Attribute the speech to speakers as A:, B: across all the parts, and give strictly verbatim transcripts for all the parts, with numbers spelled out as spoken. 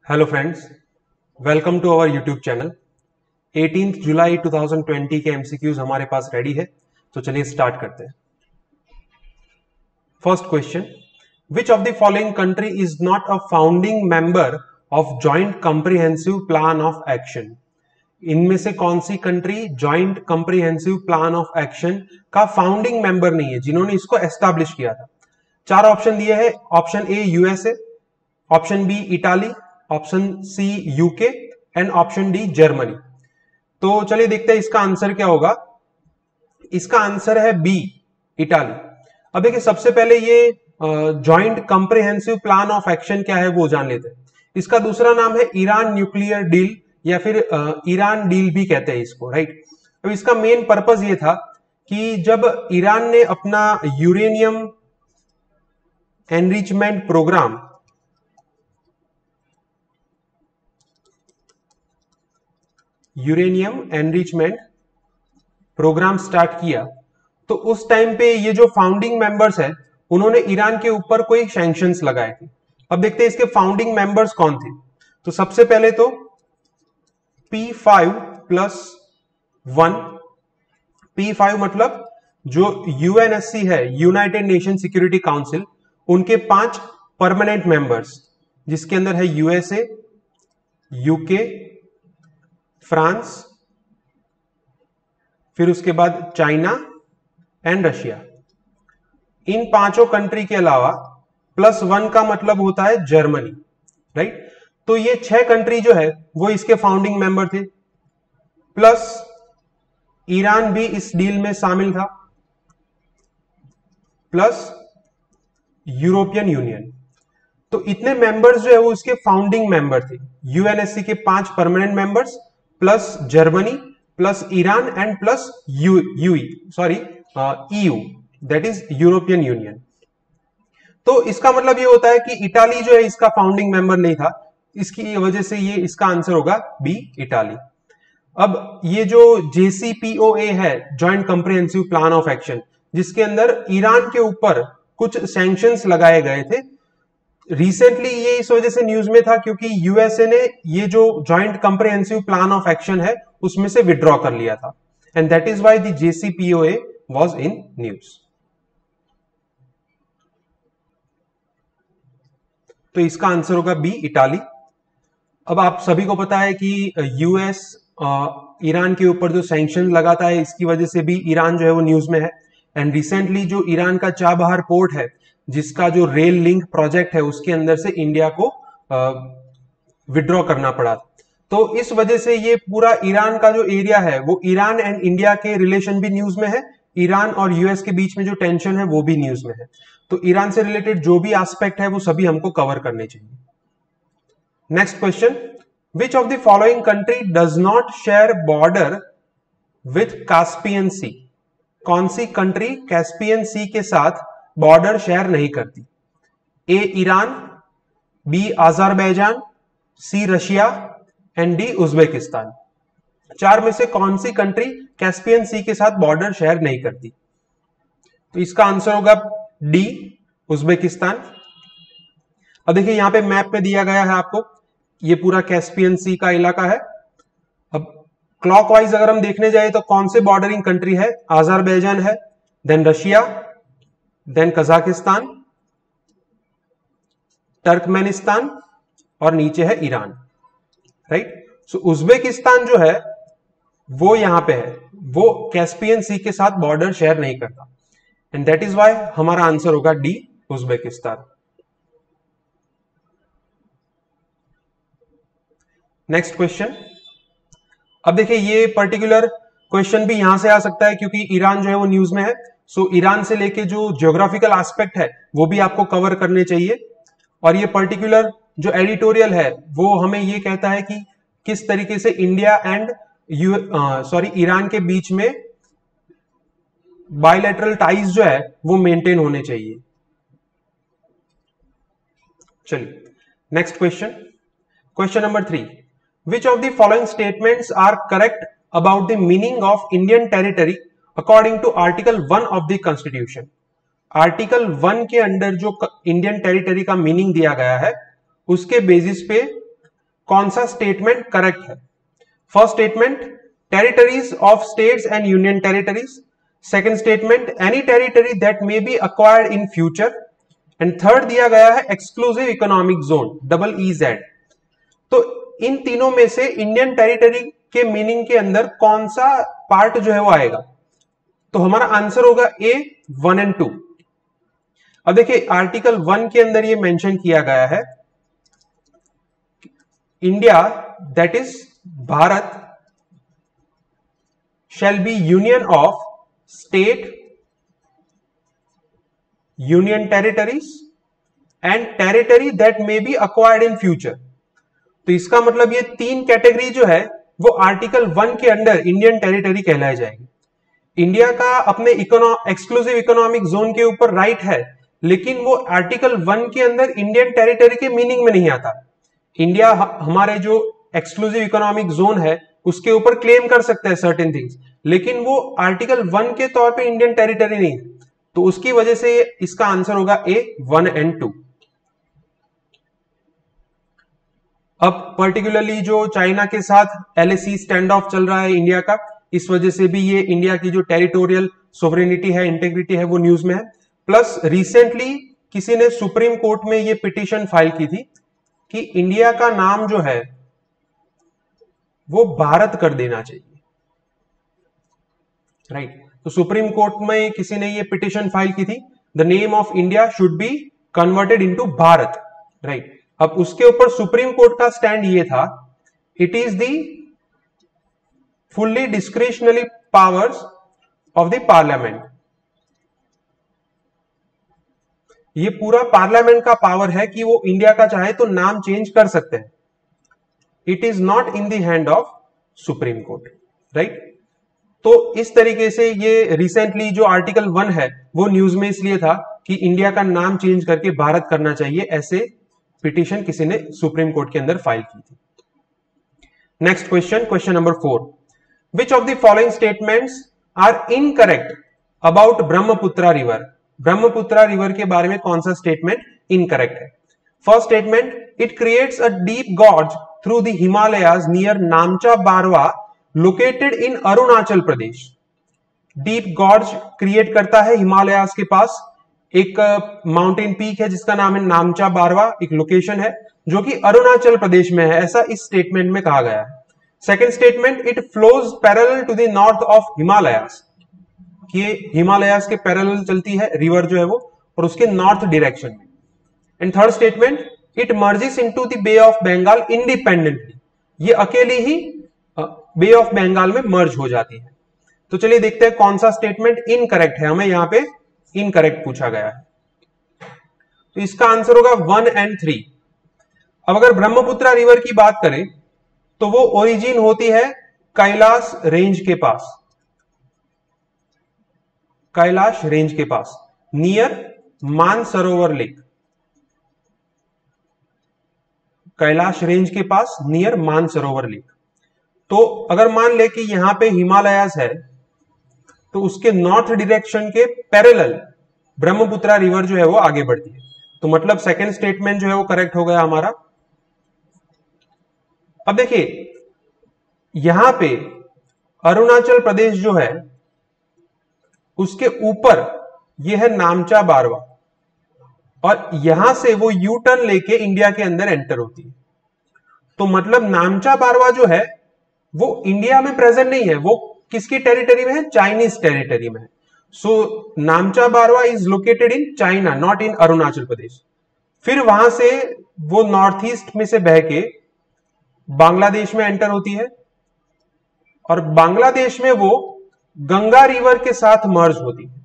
A: Hello friends, welcome to our YouTube channel. अठारह जुलाई दो हज़ार बीस के एमसीक्यूज हमारे पास रेडी है, तो चलिए स्टार्ट करते हैं। First question, which of the following country is not a founding member of joint comprehensive plan of action? इनमें से कौन सी country joint comprehensive plan of action का फाउंडिंग मेंबर नहीं है, जिन्होंने इसको एस्टैब्लिश किया था? चार ऑप्शन दिए हैं। Option A USA, option B Italy, option C UK and option D Germany. तो चलिए देखते हैं इसका आंसर क्या होगा। इसका आंसर है बी, इटाली। अब देखिए, सबसे पहले ये joint comprehensive plan of action क्या है वो जान लेते हैं। इसका दूसरा नाम है ईरान न्यूक्लियर डील, या फिर ईरान डील भी कहते हैं इसको, राइट। अब इसका मेन पर्पस ये था कि जब ईरान ने अपना uranium enrichment program uranium enrichment program start किया, तो उस टाइम पे ये जो फाउंडिंग मेंबर्स है उन्होंने ईरान के ऊपर कोई सैंक्शंस लगाए थे। अब देखते हैं इसके फाउंडिंग मेंबर्स कौन थे। तो सबसे पहले तो P five plus one, P five मतलब जो यूएनएससी है, यूनाइटेड नेशन सिक्योरिटी काउंसिल, उनके पांच परमानेंट मेंबर्स, जिसके अंदर है यूएसए, यूके, फ्रांस, फिर उसके बाद चाइना एंड रशिया। इन पांचों कंट्री के अलावा प्लस वन का मतलब होता है जर्मनी, राइट। तो ये छह कंट्री जो है वो इसके फाउंडिंग मेंबर थे, प्लस ईरान भी इस डील में शामिल था, प्लस यूरोपियन यूनियन। तो इतने मेंबर्स जो है वो इसके फाउंडिंग मेंबर थे। यूएनएससी के पांच permanent members, plus Germany, plus Iran and plus U UE sorry EU, that is European Union. तो इसका मतलब ये होता है कि इटाली जो है इसका फाउंडिंग मेंबर नहीं था, इसकी वजह से ये इसका आंसर होगा बी, इटाली। अब ये जो जेसीपीओए है, joint comprehensive plan of action, जिसके अंदर ईरान के ऊपर कुछ सैंक्शंस लगाए गए थे, रिसेंटली ये इस वजह से न्यूज में था क्योंकि यूएसए ने ये जो joint comprehensive plan of action है उसमें से विड्रॉ कर लिया था, and that is why the JCPOA was in news. तो इसका आंसर होगा बी, इटाली। अब आप सभी को पता है कि यूएस ईरान के ऊपर जो सैंक्शन लगाता है, इसकी वजह से भी ईरान जो है वो न्यूज में है। एंड रिसेंटली जो ईरान का चाबहार पोर्ट है, जिसका जो रेल लिंक प्रोजेक्ट है, उसके अंदर से इंडिया को विड्रॉ करना पड़ा। तो इस वजह से ये पूरा ईरान का जो एरिया है वो ईरान एंड इंडिया के रिलेशन भी न्यूज में है, ईरान और यूएस के बीच में जो टेंशन है वो भी न्यूज में है। तो ईरान से रिलेटेड जो भी एस्पेक्ट है वो सभी हमको कवर करने चाहिए। Next question, which of the following country does not share border with Caspian sea? कौन सी कंट्री कैस्पियन सी के साथ बॉर्डर शेयर नहीं करती? A Iran, B Azerbaijan, C Russia and D Uzbekistan. चार में से कौन सी कंट्री कैस्पियन सी के साथ बॉर्डर शेयर नहीं करती? तो इसका आंसर होगा डी, उज्बेकिस्तान। अब देखिए यहां पे मैप पे दिया गया है आपको, ये पूरा कैस्पियन सी का इलाका है। अब क्लॉकवाइज अगर हम देखने जाए तो कौन से बॉर्डरिंग कंट्री है? अजरबैजान है, then Russia, then Kazakhstan, Turkmenistan और नीचे है ईरान, राइट। सो उज्बेकिस्तान जो है वो यहां पे है, वो कैस्पियन सी के साथ बॉर्डर शेयर नहीं करता, एंड दैट इज व्हाई हमारा आंसर होगा डी, उज्बेकिस्तान। Next question. अब देखिए ये पर्टिकुलर क्वेश्चन भी यहां से आ सकता है क्योंकि ईरान जो है वो न्यूज में है। सो so, ईरान से लेके जो ज्योग्राफिकल एस्पेक्ट है वो भी आपको कवर करने चाहिए। और ये पर्टिकुलर जो एडिटोरियल है वो हमें ये कहता है कि किस तरीके से India and U sorry Iran के बीच में बायलैटरल टाइज जो है वो मेंटेन होने चाहिए। चलिए next question, question number three, which of the following statements are correct about the meaning of Indian territory according to article one of the constitution? Article one के अंडर जो Indian territory का meaning दिया गया है उसके basis पे कौन सा स्टेटमेंट करेक्ट है। First statement, territories of states and union territories. Second statement, any territory that may be acquired in future. And third दिया गया है exclusive economic zone, double E Z. तो इन तीनों में से इंडियन टेरिटरी के मीनिंग के अंदर कौन सा पार्ट जो है वो आएगा, तो हमारा आंसर होगा ए, वन एंड टू। अब देखिए आर्टिकल वन के अंदर ये मेंशन किया गया है, India that is Bharat shall be union of state, union territories and territory that may be acquired in future. तो इसका मतलब ये तीन कैटेगरी जो है वो आर्टिकल वन के अंडर इंडियन टेरिटरी कहलाई जाएगी। इंडिया का अपने इकोनो एक्सक्लूसिव इकोनॉमिक जोन के ऊपर राइट है, लेकिन वो आर्टिकल वन के अंदर इंडियन टेरिटरी के मीनिंग में नहीं आता। इंडिया हमारे जो एक्सक्लूसिव इकोनॉमिक जोन है उसके ऊपर क्लेम कर सकता है सर्टेन थिंग्स, लेकिन वो आर्टिकल वन के तौर पे इंडियन टेरिटरी नहीं। तो उसकी वजह से इसका आंसर होगा ए, वन एंड टू। अब पर्टिकुलरली जो चाइना के साथ L A C stand off चल रहा है इंडिया का, इस वजह से भी ये इंडिया की जो टेरिटोरियल सोवरेनिटी है, इंटेग्रिटी है, वो न्यूज में है। प्लस रिसेंटली किसी ने सुप्रीम कोर्ट में ये पिटीशन फाइल की थी कि इंडिया का नाम जो है वो भारत कर देना चाहिए, राइट right? तो सुप्रीम कोर्ट में किसी ने ये पिटीशन फाइल की थी, the name of India should be converted into Bharat, right right? अब उसके ऊपर सुप्रीम कोर्ट का स्टैंड ये था, it is the fully discretionary powers of the parliament. ये पूरा पार्लियामेंट का पावर है कि वो इंडिया का चाहे तो नाम चेंज कर सकते हैं। It is not in the hand of supreme court, right. तो इस तरीके से ये रिसेंटली जो आर्टिकल वन है वो न्यूज में इसलिए था कि इंडिया का नाम चेंज करके भारत करना चाहिए, ऐसे पिटीशन किसी ने सुप्रीम कोर्ट के अंदर फाइल की थी। Next question, question number four, which of the following statements are incorrect about Brahmaputra river. Brahmaputra river के बारे में कौन सा स्टेटमेंट इनकरेक्ट है। First statement, it creates a deep gorge through the Himalayas near Namcha Barwa located in Arunachal Pradesh. Deep gorge create करता है हिमालयाज के पास, एक माउंटेन पीक है जिसका नाम है नामचा बारवा, एक लोकेशन है जो कि अरुणाचल प्रदेश में है, ऐसा इस स्टेटमेंट में कहा गया है। Second statement, it flows parallel to the north of Himalayas, कि हिमालयाज के पैरेलल चलती है रिवर जो है वो, और उसके नॉर्थ डायरेक्शन में। And third statement, it merges into the Bay of Bengal independently, ये अकेली ही बे ऑफ बंगाल में मर्ज हो जाती है। तो चलिए देखते हैं कौन सा स्टेटमेंट इनकरेक्ट है, हमें यहां पे इनकरेक्ट पूछा गया है। तो इसका आंसर होगा वन एंड थ्री। अब अगर ब्रह्मपुत्रा रिवर की बात करें तो वो ओरिजिन होती है कैलाश रेंज के पास, कैलाश रेंज के पास near Mansarovar lake, Kailash range के पास नियर मानसरोवर लेक। तो अगर मान ले कि यहां पे हिमालयाज है तो उसके नॉर्थ डायरेक्शन के पैरेलल ब्रह्मपुत्रा रिवर जो है वो आगे बढ़ती है, तो मतलब सेकंड स्टेटमेंट जो है वो करेक्ट हो गया हमारा। अब देखिए यहां पे अरुणाचल प्रदेश जो है उसके ऊपर ये है नामचा बारवा, और यहां से वो यू टर्न लेके इंडिया के अंदर एंटर होती है। तो मतलब नामचा बारवा जो है वो इंडिया में प्रेजेंट नहीं है, वो किसकी टेरिटरी में है, चाइनीज टेरिटरी में है। So Namcha Barwa is located in China, not in Arunachal Pradesh. फिर वहां से वो नॉर्थ ईस्ट में से बह के बांग्लादेश में एंटर होती है, और बांग्लादेश में वो गंगा रिवर के साथ मर्ज होती है।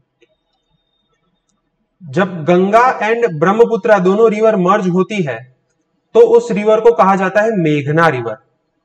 A: जब गंगा एंड ब्रह्मपुत्रा दोनों रिवर मर्ज होती है तो उस रिवर को कहा जाता है मेघना river.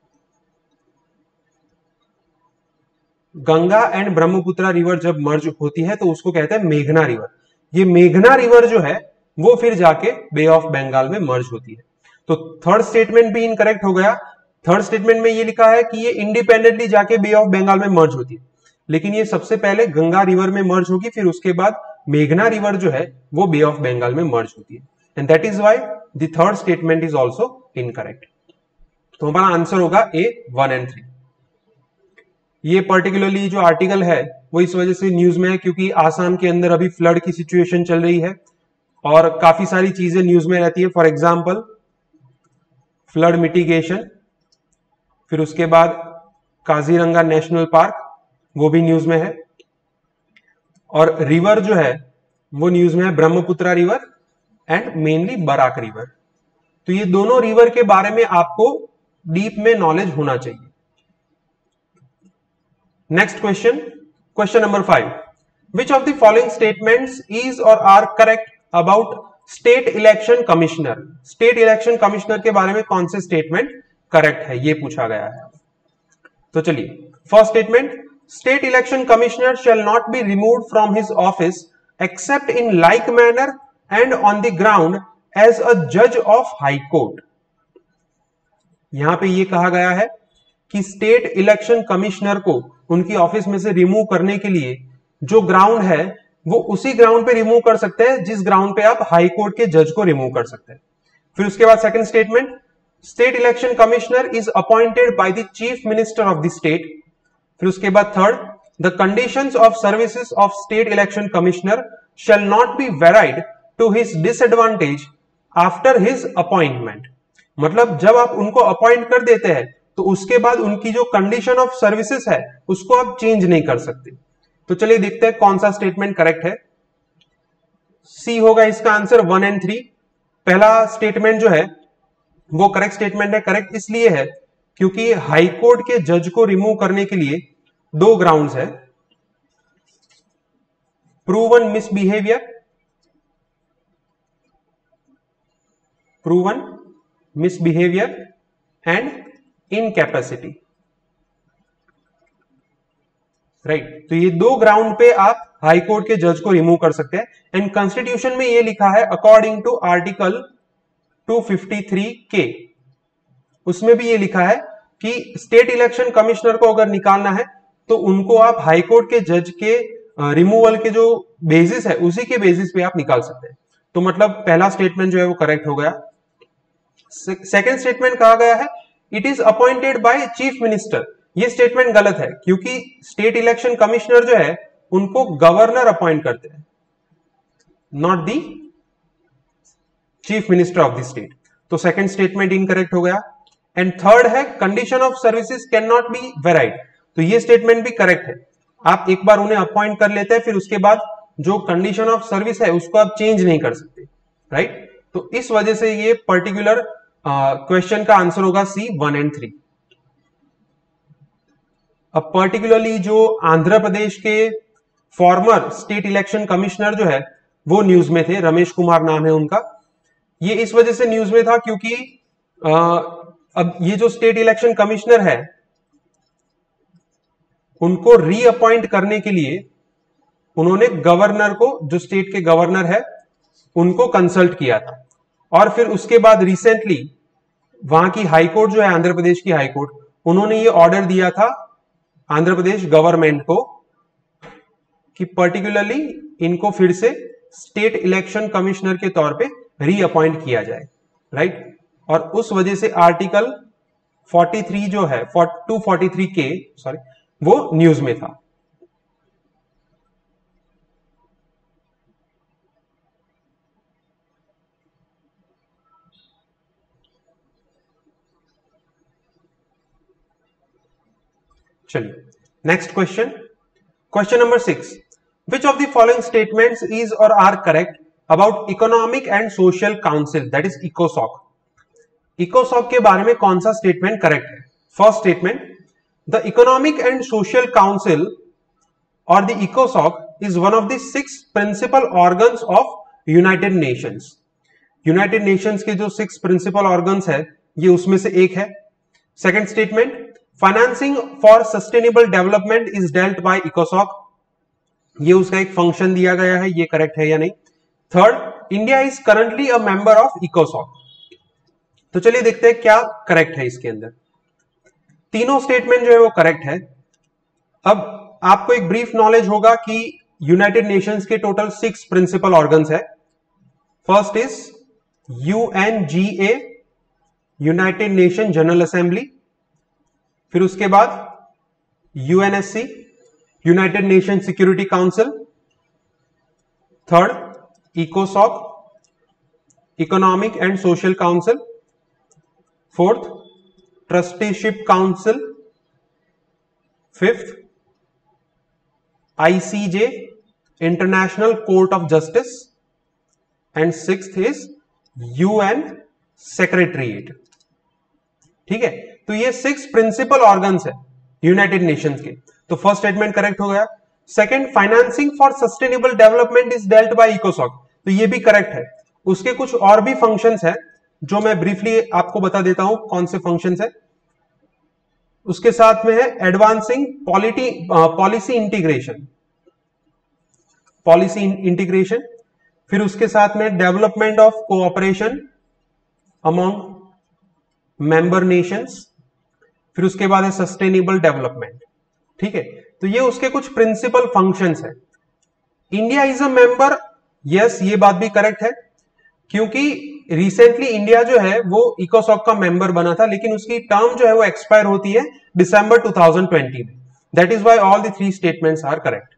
A: Ganga and Brahmaputra river जब मर्ज होती है तो उसको कहते हैं मेघना रिवर। ये मेघना रिवर जो है वो फिर जाके बे ऑफ बंगाल में मर्ज होती है। तो थर्ड स्टेटमेंट भी इनकरेक्ट हो गया। थर्ड स्टेटमेंट में ये लिखा है कि ये इंडिपेंडेंटली जाके बे ऑफ बंगाल में मर्ज होती है, लेकिन ये सबसे पहले गंगा रिवर में मर्ज होगी, फिर उसके बाद मेघना रिवर जो है वो बे ऑफ बंगाल में मर्ज होती है। And that is why the third statement is also incorrect. तो हमारा आंसर होगा ए वन एंड थ्री। ये पर्टिकुलरली जो आर्टिकल है वो इस वजह से न्यूज में है क्योंकि आसाम के अंदर अभी फ्लड की सिचुएशन चल रही है और काफी सारी चीजें न्यूज में रहती है। फॉर एग्जाम्पल फ्लड मिटिगेशन, फिर उसके बाद काजीरंगा नेशनल पार्क वो भी न्यूज में है, और रिवर जो है वो न्यूज में है Brahmaputra river and mainly Barak river. तो ये दोनों रिवर के बारे में आपको डीप में नॉलेज होना चाहिए। Next question, question number five, which of the following statements is or are correct about state election commissioner. State election commissioner के बारे में कौन से स्टेटमेंट करेक्ट है, ये पूछा गया है। तो चलिए, first statement, state election commissioner shall not be removed from his office except in like manner and on the ground as a judge of high court। यहां पे ये कहा गया है कि स्टेट इलेक्शन कमिश्नर को उनकी ऑफिस में से रिमूव करने के लिए जो ग्राउंड है वो उसी ग्राउंड पे रिमूव कर सकते हैं जिस ग्राउंड पे आप हाई कोर्ट के जज को रिमूव कर सकते हैं। फिर उसके बाद second statement, state election commissioner is appointed by the chief minister of the state. फिर उसके बाद third, the conditions of services of state election commissioner shall not be varied to his disadvantage after his appointment. मतलब जब आप उनको appoint कर देते हैं तो उसके बाद उनकी जो कंडीशन ऑफ सर्विसेज है उसको आप चेंज नहीं कर सकते। तो चलिए देखते हैं कौन सा स्टेटमेंट करेक्ट है। सी होगा इसका आंसर, वन एंड थ्री। पहला स्टेटमेंट जो है वो करेक्ट स्टेटमेंट है। करेक्ट इसलिए है क्योंकि हाई कोर्ट के जज को रिमूव करने के लिए दो ग्राउंड्स है, proven misbehaviour, proven misbehaviour and incapacity, right. तो ये दो ग्राउंड पे आप हाई कोर्ट के जज को रिमूव कर सकते हैं। एंड कॉन्स्टिट्यूशन में ये लिखा है according to article two fifty three के, उसमें भी ये लिखा है कि स्टेट इलेक्शन कमिश्नर को अगर निकालना है तो उनको आप हाई कोर्ट के जज के रिमूवल के जो बेसिस है उसी के बेसिस पे आप निकाल सकते हैं। तो मतलब पहला स्टेटमेंट जो है वो करेक्ट हो गया। सेकंड स्टेटमेंट कहा गया है it is appointed by chief minister. ये स्टेटमेंट गलत है क्योंकि स्टेट इलेक्शन कमिश्नर जो है उनको गवर्नर अपॉइंट करते हैं, not the chief minister of the state. तो सेकंड स्टेटमेंट इनकरेक्ट हो गया। एंड थर्ड है condition of services can not be varied. तो ये स्टेटमेंट भी करेक्ट है। आप एक बार उन्हें अपॉइंट कर लेते हैं फिर उसके बाद जो कंडीशन ऑफ सर्विस है उसको आप चेंज नहीं कर सकते, राइट। तो इस वजह से ये पर्टिकुलर क्वेश्चन का आंसर होगा सी, वन एंड थ्री। अब पर्टिकुलरली जो आंध्र प्रदेश के फॉर्मर स्टेट इलेक्शन कमिश्नर जो है वो न्यूज में थे, रमेश कुमार नाम है उनका। ये इस वजह से न्यूज में था क्योंकि आ, अब ये जो स्टेट इलेक्शन कमिश्नर है उनको रीअपॉइंट करने के लिए उन्होंने गवर्नर को, जो स्टेट के गवर्नर है, उनको कंसल्ट किया था। और फिर उसके बाद रिसेंटली वहां की हाई कोर्ट जो है आंध्र प्रदेश की हाई कोर्ट, उन्होंने ये ऑर्डर दिया था आंध्र प्रदेश गवर्नमेंट को कि पर्टिकुलरली इनको फिर से स्टेट इलेक्शन कमिश्नर के तौर पे रीअपॉइंट किया जाए, राइट। और उस वजह से आर्टिकल तैंतालीस जो है टू फोर्टी थ्री के सॉरी वो न्यूज में था। चलिए next question, question number six, which of the following statements is or are correct about economic and social council, that is इकोसॉक। इकोसॉक के बारे में कौन सा स्टेटमेंट करेक्ट है? First statement, the economic and social council or the इकोसॉक is one of the six principal organs of United Nations. United Nations के जो सिक्स प्रिंसिपल ऑर्गन्स है ये उसमें से एक है। Second statement, financing for sustainable development is dealt by इकोसॉक, ये उसका एक फंक्शन दिया गया है, ये करेक्ट है या नहीं। Third, India is currently a member of इकोसॉक। तो चलिए देखते हैं क्या करेक्ट है इसके अंदर। तीनों स्टेटमेंट जो है वो करेक्ट है। अब आपको एक ब्रीफ नॉलेज होगा कि यूनाइटेड नेशंस के टोटल सिक्स प्रिंसिपल ऑर्गन्स है। First is UNGA, united nation general assembly, फिर उसके बाद UNSC, united nation security council, third इकोसॉक, economic and social council, fourth trusteeship council, fifth ICJ, international court of justice, and sixth is UN secretariat. ठीक है, तो ये six principal organs है united Nations के। तो फर्स्ट स्टेटमेंट करेक्ट हो गया। Second, financing for sustainable development is dealt by इकोसॉक, तो ये भी करेक्ट है। उसके कुछ और भी फंक्शंस हैं जो मैं ब्रीफली आपको बता देता हूं कौन से फंक्शंस है। उसके साथ में है advancing polity policy integration, policy integration, फिर उसके साथ में development of cooperation among member nations, फिर उसके बाद है सस्टेनेबल डेवलपमेंट। ठीक है, तो ये उसके कुछ प्रिंसिपल फंक्शंस है। India is a member, yes ये बात भी करेक्ट है, क्योंकि रिसेंटली इंडिया जो है वो इकोसॉक का मेंबर बना था, लेकिन उसकी टर्म जो है वो एक्सपायर होती है दिसंबर टू थाउजेंड ट्वेंटी में। That is why all the three statements are correct.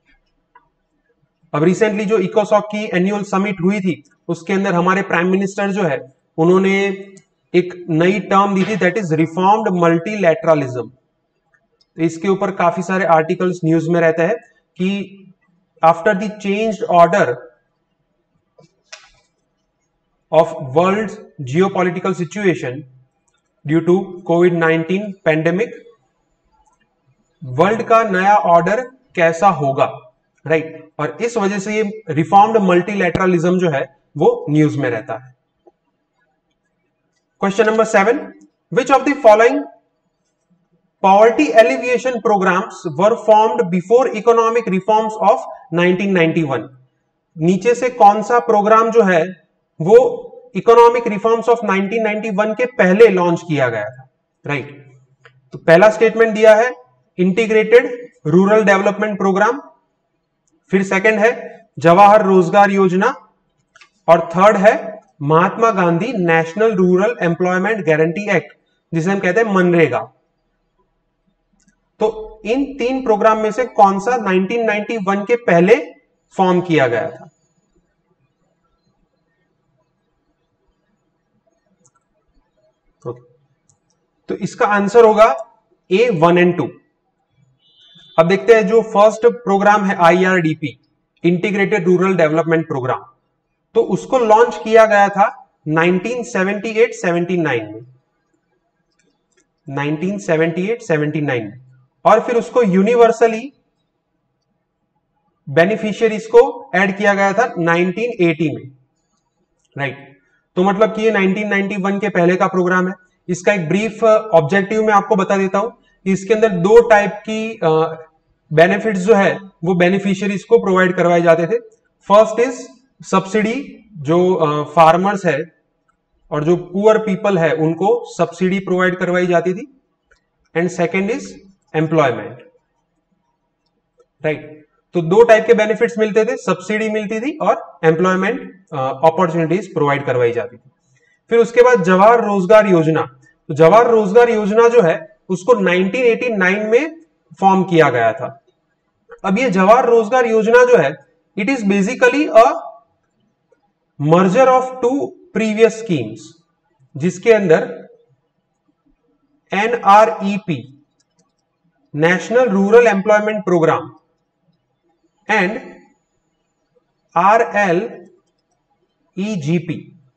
A: अब रिसेंटली जो इकोसॉक की एनुअल समिट हुई थी उसके अंदर हमारे प्राइम मिनिस्टर जो है उन्होंने एक नई टर्म दी थी, दैट इज रिफॉर्म्ड मल्टीलैटरलिज्म। तो इसके ऊपर काफी सारे आर्टिकल्स न्यूज में रहता है कि after the changed order of world's geopolitical situation due to COVID nineteen pandemic, world का नया ऑर्डर कैसा होगा, राइट right? और इस वजह से ये रिफॉर्म्ड मल्टीलैटरलिज्म जो है वो न्यूज में रहता है। Question number seven, which of the following poverty alleviation programmes were formed before economic reforms of nineteen ninety one? नीचे से कौन सा प्रोग्राम जो है वो economic reforms of nineteen ninety one के पहले लॉन्च किया गया था, राइट right? तो पहला स्टेटमेंट दिया है इंटीग्रेटेड रूरल डेवलपमेंट प्रोग्राम, फिर सेकंड है जवाहर रोजगार योजना, और थर्ड है Mahatma Gandhi national rural employment guarantee act, जिसे हम कहते हैं मनरेगा। तो इन तीन प्रोग्राम में से कौन सा नाइनटीन नाइंटी वन के पहले फॉर्म किया गया था? Okay. तो इसका आंसर होगा ए वन एंड टू। अब देखते हैं जो फर्स्ट प्रोग्राम है IRDP, integrated rural development programme, तो उसको लॉन्च किया गया था nineteen seventy eight seventy nine में, nineteen seventy eight seventy nine में, और फिर उसको यूनिवर्सली बेनिफिशियरीज को ऐड किया गया था नाइनटीन एटी में, राइट right. तो मतलब कि ये नाइनटीन नाइंटी वन के पहले का प्रोग्राम है। इसका एक ब्रीफ ऑब्जेक्टिव मैं आपको बता देता हूं। इसके अंदर दो टाइप की बेनिफिट्स जो है वो बेनिफिशियरीज को प्रोवाइड करवाए जाते थे। फर्स्ट इज सब्सिडी, जो फार्मर्स है और जो पुअर पीपल है उनको सब्सिडी प्रोवाइड करवाई जाती थी, and second is employment, right. तो दो टाइप के बेनिफिट्स मिलते थे, सब्सिडी मिलती थी और एम्प्लॉयमेंट अपॉर्चुनिटीज प्रोवाइड करवाई जाती थी। फिर उसके बाद जवाहर रोजगार योजना, तो जवाहर रोजगार योजना जो है उसको नाइनटीन एटी नाइन में फॉर्म किया गया था। अब ये जवाहर रोजगार योजना जो है it is basically a merger of two previous schemes, जिसके अंदर NREP national rural employment programme and RLEGP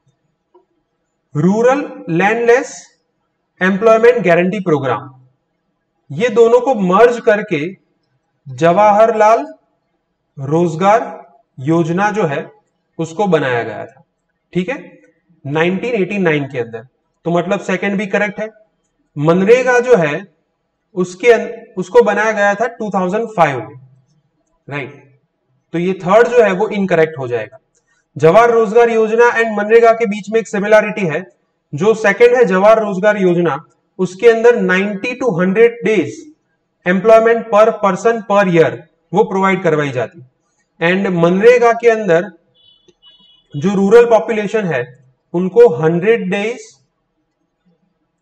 A: rural landless employment guarantee programme, ये दोनों को मर्ज करके जवाहरलाल रोजगार योजना जो है उसको बनाया गया था। ठीक है, नाइनटीन एटी नाइन के अंदर। तो मतलब सेकंड भी करेक्ट है। मनरेगा जो है उसके उसको बनाया गया था टू थाउजेंड फाइव में, राइट। तो ये थर्ड जो है वो इनकरेक्ट हो जाएगा। जवाहर रोजगार योजना एंड मनरेगा के बीच में एक सिमिलरिटी है। जो सेकंड है जवाहर रोजगार योजना, उसके अंदर ninety to hundred days employment पर पर्सन पर ईयर वो प्रोवाइड करवाई जाती, एंड मनरेगा के अंदर जो रूरल पॉपुलेशन है उनको हंड्रेड डेज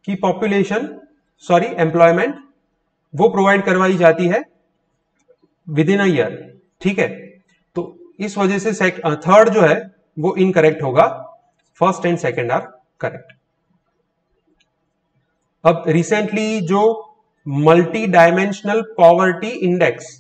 A: की पॉपुलेशन सॉरी एम्प्लॉयमेंट वो प्रोवाइड करवाई जाती है विद इन अ ईयर, ठीक है। तो इस वजह से थर्ड जो है वो इनकरेक्ट होगा, first and second are correct. अब रिसेंटली जो multi dimensional poverty index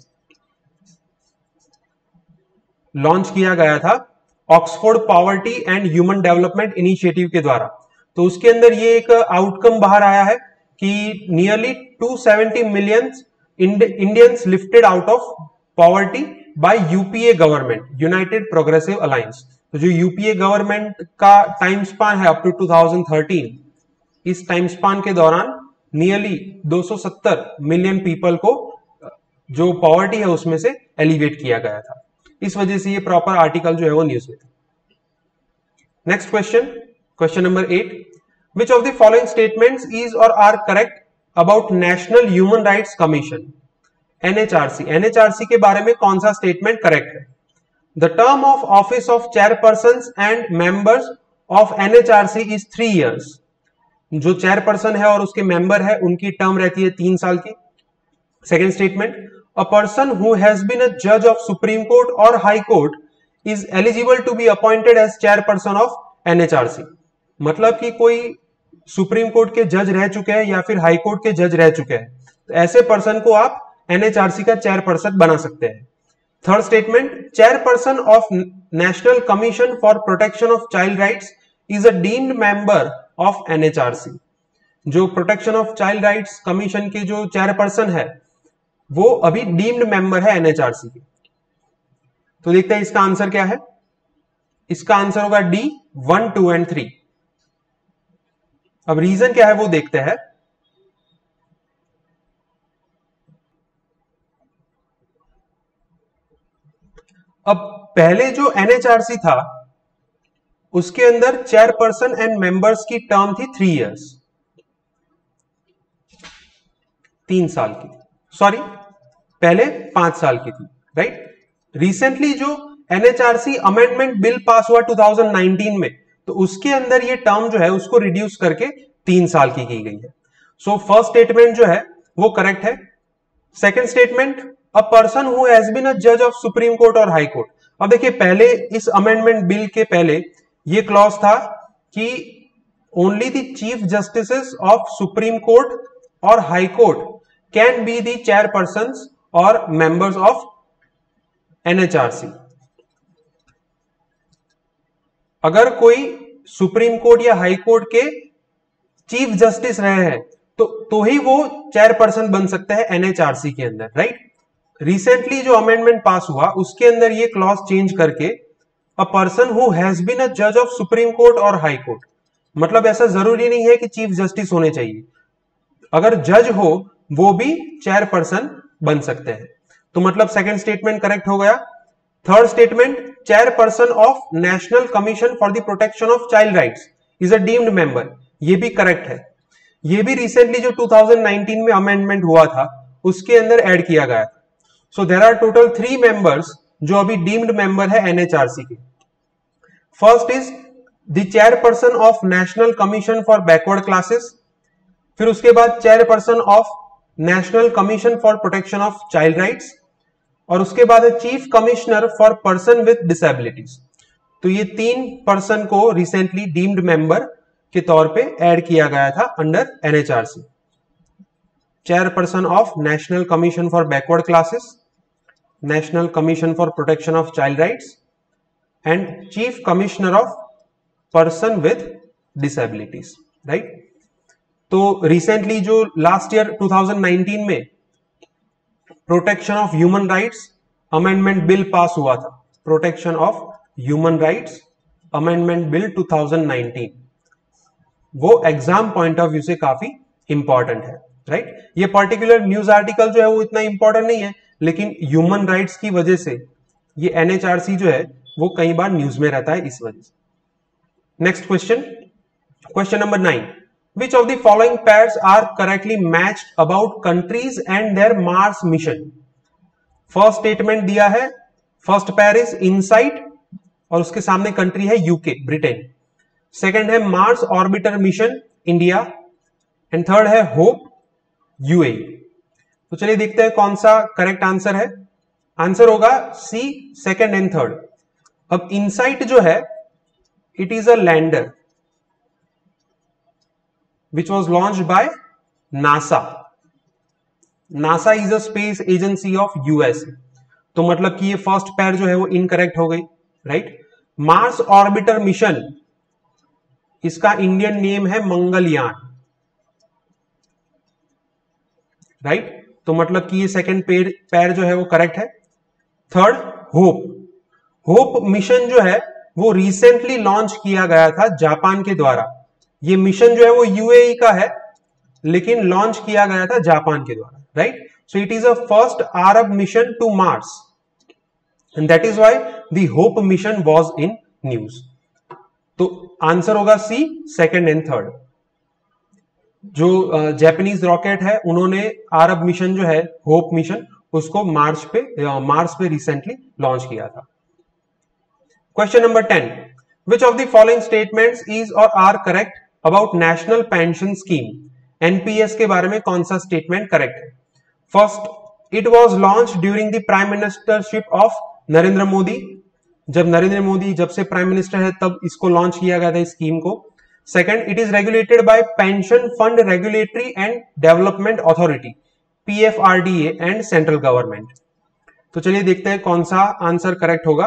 A: launch किया गया था Oxford poverty and human development initiative के द्वारा, तो उसके अंदर ये एक आउटकम बाहर आया है कि nearly two seventy million Indians lifted out of poverty by UPA government, united progressive alliance. तो जो यूपीए गवर्नमेंट का टाइम स्पान है up to two thousand thirteen, इस टाइम स्पान के दौरान नियरली दो सौ सत्तर मिलियन पीपल को जो पॉवर्टी है उसमें से एलिवेट किया गया था। इस वजह से ये प्रॉपर आर्टिकल जो है वो न्यूज में था। Next question, question number eight, which of the following statements is or are correct about national human rights commission, NHRC. NHRC के बारे में कौन सा स्टेटमेंट करेक्ट है? The term of office of chairperson and members of NHRC is three years. जो chairperson है और उसके मेंबर है उनकी टर्म रहती है तीन साल की। Second statement, a person who has been a judge of Supreme Court or High Court is eligible to be appointed as chairperson of N H R C। मतलब कि कोई सुप्रीम कोर्ट के जज रह चुके हैं या फिर हाई कोर्ट के जज रह चुके हैं, तो ऐसे पर्सन को आप एनएचआरसी का चेयरपर्सन बना सकते हैं। Third statement, chairperson of national commission for protection of child rights is a deemed member of NHRC. जो protection of child rights commission के जो चेयरपर्सन है वो अभी डीम्ड मेंबर है एनएचआरसी के। तो देखते हैं इसका आंसर क्या है। इसका आंसर होगा D, one two and three. अब रीजन क्या है वो देखते हैं। अब पहले जो एनएचआरसी था उसके अंदर चेयरपर्सन एंड मेंबर्स की टर्म थी थ्री इयर्स, तीन साल की, सॉरी पहले पांच साल की थी, राइट। रिसेंटली जो एनएचआरसी अमेंडमेंट बिल पास हुआ टू थाउजेंड नाइनटीन में, तो उसके अंदर ये टर्म जो है उसको रिड्यूस करके तीन साल की की गई है। सो फर्स्ट स्टेटमेंट जो है वो करेक्ट है। Second statement, a person who has been a जज ऑफ सुप्रीम कोर्ट और हाई कोर्ट। अब देखिए पहले इस अमेंडमेंट बिल के पहले ये क्लॉज था कि only the chief justice of supreme court और high court can be the chairpersons और मेंबर्स ऑफ एनएचआरसी। अगर कोई सुप्रीम कोर्ट या हाई कोर्ट के चीफ जस्टिस रहे हैं तो तो ही वो चेयरपर्सन बन सकते हैं एनएचआरसी के अंदर, राइट। रिसेंटली जो अमेंडमेंट पास हुआ उसके अंदर ये क्लॉज चेंज करके a person who has been a जज ऑफ सुप्रीम कोर्ट और हाई कोर्ट, मतलब ऐसा जरूरी नहीं है कि चीफ जस्टिस होने चाहिए, अगर जज हो वो भी चेयरपर्सन बन सकते हैं। तो मतलब सेकंड स्टेटमेंट करेक्ट हो गया। Third statement, chairperson of national commission for the protection of child rights is a deemed member, ये भी करेक्ट है। ये भी रिसेंटली जो टू थाउजेंड नाइनटीन में अमेंडमेंट हुआ था उसके अंदर ऐड किया गया था। So there are total three members जो अभी डीम्ड मेंबर है एनएचआरसी के। First is the chairperson of national commission for backward classes, फिर उसके बाद chairperson of national commission for protection of child rights, और उसके बाद है chief commissioner for person with disabilities. तो ये तीन पर्सन को रिसेंटली डीम्ड मेंबर के तौर पे ऐड किया गया था under NHRC. Chairperson of national commission for backward classes, national commission for protection of child rights and chief commissioner of person with disabilities, right. तो रिसेंटली जो last year two thousand nineteen में protection of human rights amendment bill pass हुआ था, protection of human rights amendment bill two thousand nineteen, वो exam point of view से काफी important है, right. ये पर्टिकुलर न्यूज आर्टिकल जो है वो इतना इंपॉर्टेंट नहीं है, लेकिन ह्यूमन राइट्स की वजह से ये एनएचआरसी जो है वो कई बार न्यूज में रहता है इस वजह से। Next question, question number nine, which of the following pairs are correctly matched about countries and their Mars mission? First statement दिया है, फर्स्ट पेयर इज इनसाइट और उसके सामने कंट्री है यूके, ब्रिटेन। सेकंड है Mars orbiter mission, India. And third है hope UAE. तो चलिए देखते हैं कौन सा करेक्ट आंसर है। आंसर होगा सी, सेकंड एंड थर्ड। अब इनसाइट जो है it is a lander which was launched by NASA. NASA is a space agency of US. तो मतलब कि ये फर्स्ट पैर जो है वो इनकरेक्ट हो गई, राइट। मार्स ऑर्बिटर मिशन, इसका इंडियन नेम है मंगलयान, राइट। तो मतलब कि ये सेकंड पैर पैर जो है वो करेक्ट है। थर्ड होप, होप मिशन जो है वो रिसेंटली लॉन्च किया गया था जापान के द्वारा। ये मिशन जो है वो यूएई का है लेकिन लॉन्च किया गया था जापान के द्वारा, right. So it is a first Arab mission to Mars and that is why the hope mission was in news. तो आंसर होगा सी, सेकंड एंड थर्ड। जो जापानीज रॉकेट है उन्होंने अरब मिशन जो है होप मिशन उसको मार्च पे मार्स पे रिसेंटली लॉन्च किया था। Question number ten, which of the following statements is or are correct about national pension scheme. NPS के बारे में कौन सा स्टेटमेंट करेक्ट है। First, it was launch during the prime ministership of Narendra Modi. जब नरेंद्र मोदी जब से प्राइम मिनिस्टर है तब इसको लॉन्च किया गया था इस स्कीम को। Second, it is regulated by pension fund regulatory and development authority, PFRDA and central government. तो चलिए देखते हैं कौन सा आंसर करेक्ट होगा।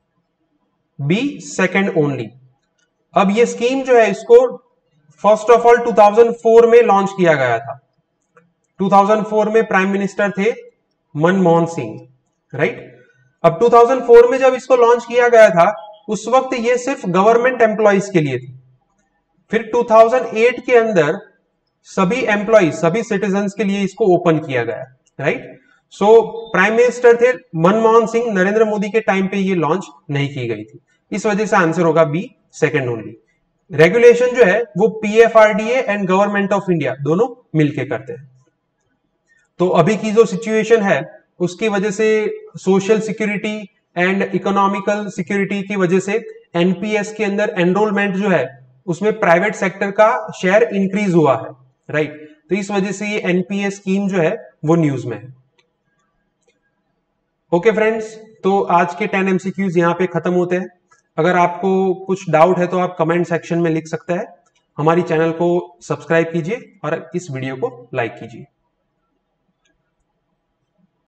A: B, second only. अब ये स्कीम जो है इसको first of all two thousand four में लॉन्च किया गया था। टू थाउजेंड फोर में प्राइम मिनिस्टर थे मनमोहन सिंह, राइट। अब टू थाउजेंड फोर में जब इसको लॉन्च किया गया था उस वक्त ये सिर्फ गवर्नमेंट एम्प्लॉइज के लिए थी। फिर टू थाउजेंड एट के अंदर सभी एम्प्लॉइज सभी सिटीजन्स के लिए इसको ओपन किया गया, राइट। सो प्राइम मिनिस्टर थे मनमोहन सिंह, नरेंद्र मोदी के टाइम पे ये लॉन्च नहीं की गई थी। इस वजह से आंसर होगा बी, सेकंड ओनली। रेगुलेशन जो है वो PFRDA and government of India दोनों मिलके करते हैं। तो अभी की जो सिचुएशन है उसकी वजह से social security and economical security की वजह से एनपीएस के अंदर एनरोलमेंट जो है उसमें प्राइवेट सेक्टर का शेयर इंक्रीज हुआ है, राइट। तो इस वजह से ये एनपीएस स्कीम जो है वो न्यूज में है। ओके फ्रेंड्स, तो आज के टेन एमसीक्यूज यहां पे खत्म होते हैं। अगर आपको कुछ डाउट है तो आप कमेंट सेक्शन में लिख सकते हैं। हमारी चैनल को सब्सक्राइब कीजिए और इस वीडियो को लाइक कीजिए।